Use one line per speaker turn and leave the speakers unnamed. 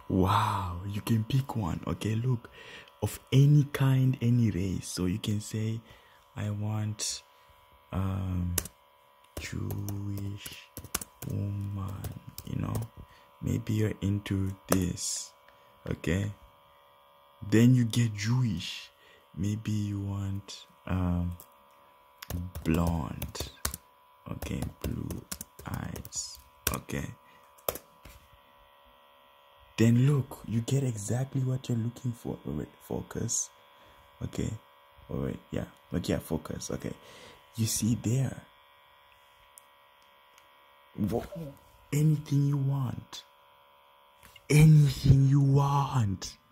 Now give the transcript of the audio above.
Wow, you can pick one. Okay, look, of any kind, any race. So you can say, I want Jewish woman, you know, maybe you're into this. Okay, then you get Jewish. Maybe you want blonde. Okay, blue eyes. Okay, then look, you get exactly what you're looking for. Alright, focus. Okay, alright, yeah, but yeah, focus. Okay, you see there, anything you want, anything you want.